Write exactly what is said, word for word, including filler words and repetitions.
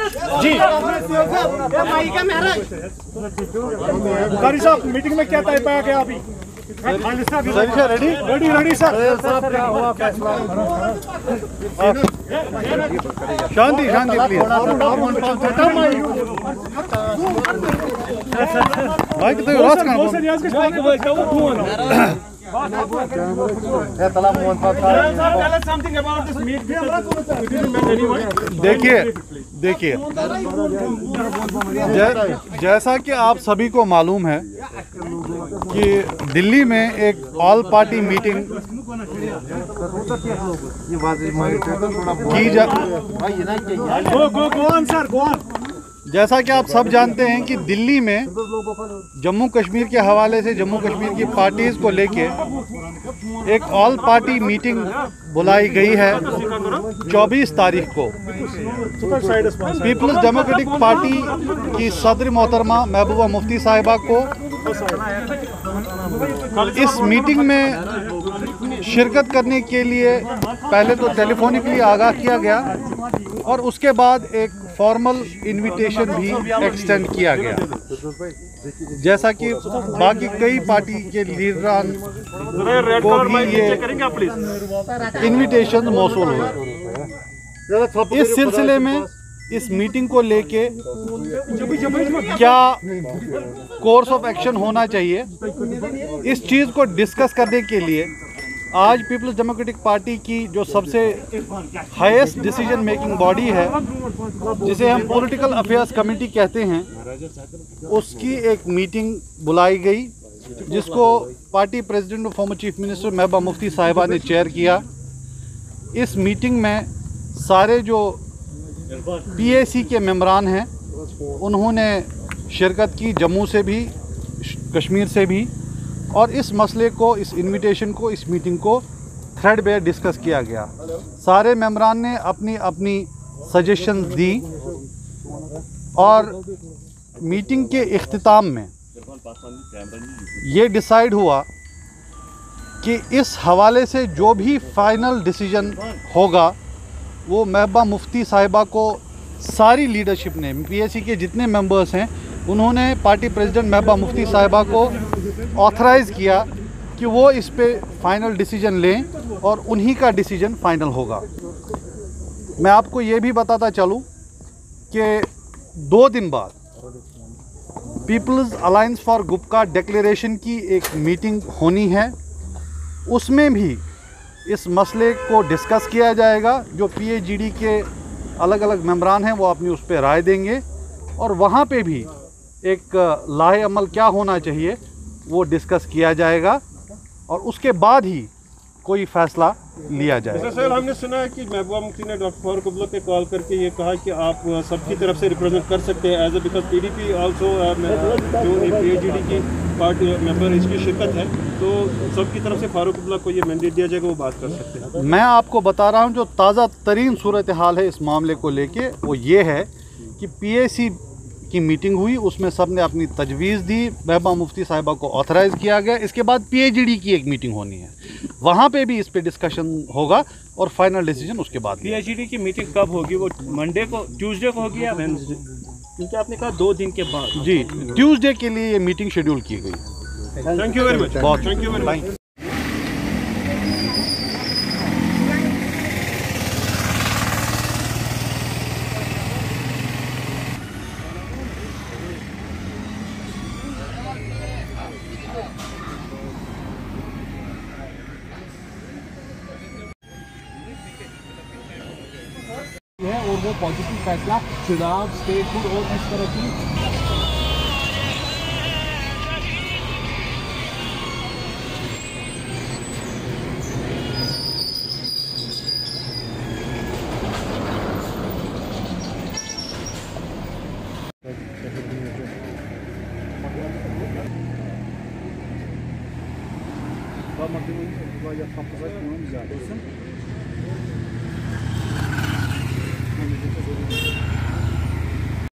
जी कारी साहब, मीटिंग में क्या तय पाया गया अभी? Ready ready ready sir. शांति शांति प्लीज। भाई कितने रात का देखिए देखिए जैसा कि आप सभी को मालूम है कि दिल्ली में एक ऑल पार्टी मीटिंग की जा जैसा कि आप सब जानते हैं कि दिल्ली में जम्मू कश्मीर के हवाले से जम्मू कश्मीर की पार्टीज को लेके एक ऑल पार्टी मीटिंग बुलाई गई है चौबीस तारीख को। पीपल्स डेमोक्रेटिक पार्टी की सदर मोहतरमा महबूबा मुफ्ती साहिबा को इस मीटिंग में शिरकत करने के लिए पहले तो टेलीफोनिकली आगाह किया गया और उसके बाद एक फॉर्मल इनविटेशन भी एक्सटेंड किया गया, जैसा कि बाकी कई पार्टी के लीडरान को भी ये इनविटेशन मौसूल हुए। इस सिलसिले में इस मीटिंग को लेके क्या कोर्स ऑफ एक्शन होना चाहिए, इस चीज़ को डिस्कस करने के लिए आज पीपल्स डेमोक्रेटिक पार्टी की जो सबसे हाईएस्ट डिसीजन मेकिंग बॉडी है, जिसे हम पॉलिटिकल अफेयर्स कमेटी कहते हैं, उसकी एक मीटिंग बुलाई गई, जिसको पार्टी प्रेसिडेंट और former chief minister Mehbooba Mufti साहिबा ने चेयर किया। इस मीटिंग में सारे जो पीएसी के मेंबरान हैं उन्होंने शिरकत की, जम्मू से भी कश्मीर से भी, और इस मसले को, इस इनविटेशन को, इस मीटिंग को थ्रेड बेयर डिस्कस किया गया। सारे मेंबरान ने अपनी अपनी सजेशंस दी और मीटिंग के इख्तिताम में ये डिसाइड हुआ कि इस हवाले से जो भी फाइनल डिसीजन होगा वो महबूबा मुफ्ती साहिबा को सारी लीडरशिप ने, पीएसी के जितने मेंबर्स हैं, उन्होंने पार्टी प्रेसिडेंट महबूबा मुफ्ती साहिबा को ऑथराइज़ किया कि वो इस पे फाइनल डिसीजन लें और उन्हीं का डिसीजन फाइनल होगा। मैं आपको ये भी बताता चलूँ कि दो दिन बाद people's alliance for Gupkar declaration की एक मीटिंग होनी है, उसमें भी इस मसले को डिस्कस किया जाएगा। जो पीएजीडी के अलग अलग मेंबरान हैं वो अपनी उस पर राय देंगे और वहाँ पे भी एक लाहे अमल क्या होना चाहिए वो डिस्कस किया जाएगा और उसके बाद ही कोई फैसला लिया जाएगा। सर, हमने सुना है कि महबूबा मुफ्ती ने डॉक्टर फारूक अब्दुल्ला पे कॉल करके ये कहा कि आप सबकी तरफ से रिप्रेजेंट कर सकते हैं as a, because PDP also जो पीएजीडी की पार्टी मेंबर इसकी शिरकत है, तो सबकी तरफ से फारूक अब्दुल्ला को ये मैंडेट दिया जाएगा, वो बात कर सकते हैं। मैं आपको बता रहा हूँ जो ताज़ा तरीन सूरत हाल है इस मामले को लेके, वो ये है कि पीएसी की मीटिंग हुई, उसमें सब ने अपनी तजवीज़ दी, महबूबा मुफ्ती साहिबा को ऑथराइज़ किया गया। इसके बाद पीएजीडी की एक मीटिंग होनी है, वहाँ पे भी इस पे डिस्कशन होगा और फाइनल डिसीजन उसके बाद। पीएजीडी की मीटिंग कब होगी? वो मंडे को, ट्यूसडे को होगी या वेडनेसडे? क्योंकि आपने कहा दो दिन के बाद। जी, ट्यूसडे के लिए ये मीटिंग शेड्यूल की गई। Thank you very much. बहुत थैंक यू वेरी मच। है और वो पॉजिटिव फैसला चुनाव, स्टेट फूड और इस तरह की Var makineyi yapmamıza kullanmayacağız.